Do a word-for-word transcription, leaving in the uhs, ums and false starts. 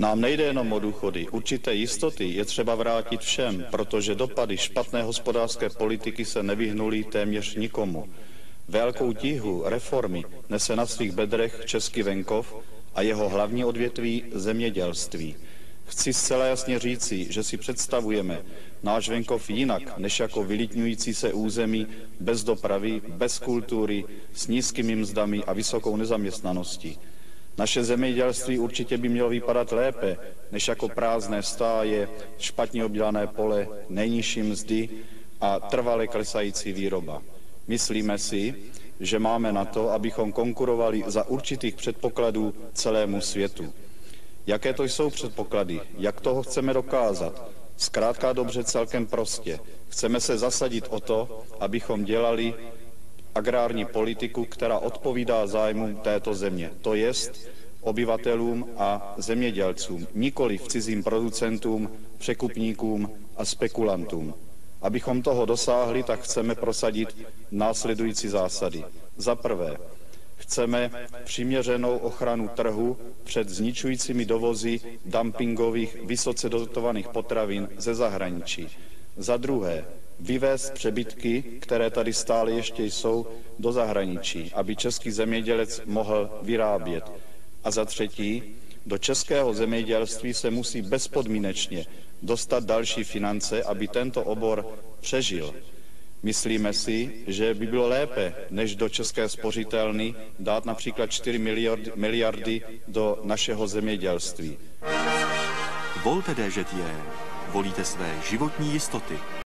Nám nejde jenom o důchody. Určité jistoty je třeba vrátit všem, protože dopady špatné hospodářské politiky se nevyhnuly téměř nikomu. Velkou tíhu reformy nese na svých bedrech český venkov a jeho hlavní odvětví zemědělství. Chci zcela jasně říci, že si představujeme náš venkov jinak, než jako vylidňující se území bez dopravy, bez kultury, s nízkými mzdami a vysokou nezaměstnaností. Naše zemědělství určitě by mělo vypadat lépe, než jako prázdné stáje, špatně obdělané pole, nejnižší mzdy a trvale klesající výroba. Myslíme si, že máme na to, abychom konkurovali za určitých předpokladů celému světu. Jaké to jsou předpoklady? Jak toho chceme dokázat? Zkrátka dobře celkem prostě. Chceme se zasadit o to, abychom dělali agrární politiku, která odpovídá zájmům této země. To jest obyvatelům a zemědělcům, nikoli cizím producentům, překupníkům a spekulantům. Abychom toho dosáhli, tak chceme prosadit následující zásady. Za prvé, chceme přiměřenou ochranu trhu před zničujícími dovozy dumpingových, vysoce dotovaných potravin ze zahraničí. Za druhé, vyvést přebytky, které tady stále ještě jsou, do zahraničí, aby český zemědělec mohl vyrábět. A za třetí, do českého zemědělství se musí bezpodmínečně dostat další finance, aby tento obor přežil. Myslíme si, že by bylo lépe, než do české spořitelny dát například čtyři miliardy do našeho zemědělství. Volte D Ž T J. Volíte své životní jistoty.